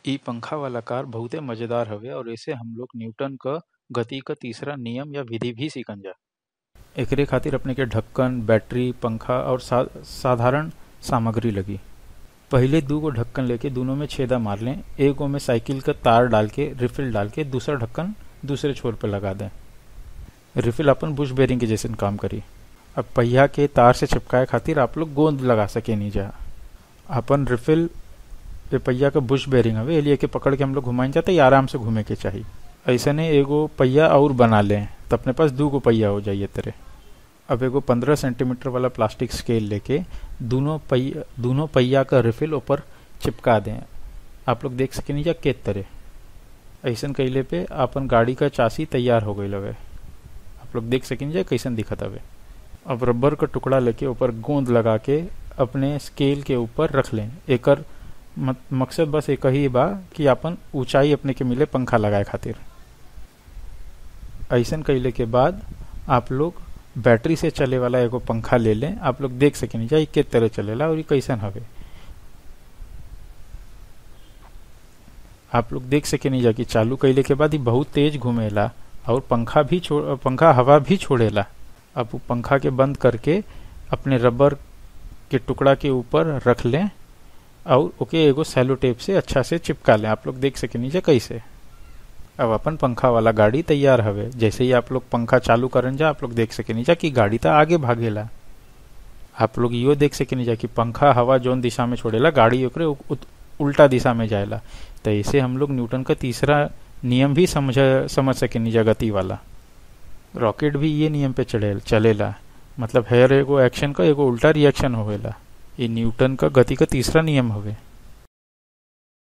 इ पंखा वाला कार बहुते मजेदार हवे और एसे हम लोग न्यूटन क गति क तीसरा नियम या विधि भी सीखन जा। एकरे खातिर अपने के ढक्कन, बैटरी, पंखा और साधारण सामग्री लगी। पहिले 2 गो ढक्कन लेके दोनों में छेदा मार लें। एगो में साइकिल का तार डाल के रिफिल डाल के दूसरा ढक्कन दूसरे छोर पर लगा दें। रिफिल अपन बुश बेरिंग के जैसे काम करी। अब पहिया के तार से चिपकाए खातिर आप लोग गोंद लगा सके नीचे। अपन रिफिल पे पहिया का बुश बेरिंग हवे, एलिए के पकड़ के हम लोग घुमाइन जाते आराम से घूमे के चाहिए। ऐसे ने एगो पहिया और बना लें तो अपने पास 2 गो पहिया हो जाइए तेरे। अब एगो 15 सेंटीमीटर वाला प्लास्टिक स्केल लेके दोनों पहिया का रिफिल ऊपर चिपका दें। आप लोग देख सके नीचे के तरह ऐसा कैले पे अपन गाड़ी का चासी तैयार हो गई लवे। आप लोग देख सके नीचे कैसन दिखत हवे। अब रबर का टुकड़ा लेके ऊपर गोंद लगा के अपने स्केल के ऊपर रख लें। एकर मकसद बस एक ही बा कि अपन ऊंचाई अपने के मिले पंखा लगाए खातिर। ऐसा कैले के बाद आप लोग बैटरी से चले वाला एगो पंखा ले लें। आप लोग देख सके नहीं जाए किस तरह चलेला और ये कैसन हवे। आप लोग देख सके नहीं जा कि चालू कैले के बाद ये बहुत तेज घूमेला और पंखा हवा भी छोड़ेला। अब वो पंखा के बंद करके अपने रबर के टुकड़ा के ऊपर रख लें और ओके एगो सेलो टेप से अच्छा से चिपका लें। आप लोग देख सके नीचे कैसे। अब अपन पंखा वाला गाड़ी तैयार हवे। जैसे ही आप लोग पंखा चालू करन जा आप लोग देख सके नीचा कि गाड़ी तो आगे भागेला। आप लोग यो देख सके नीचा कि पंखा हवा जोन दिशा में छोड़ेला गाड़ी ओकरे उल्टा दिशा में जाएला। तो ऐसे हम लोग न्यूटन का तीसरा नियम भी समझ सके नीचा गति वाला। रॉकेट भी ये नियम पे चलेला, मतलब हर एगो एक्शन का एगो उल्टा रिएक्शन होवेला। ये न्यूटन का गति का तीसरा नियम हवे।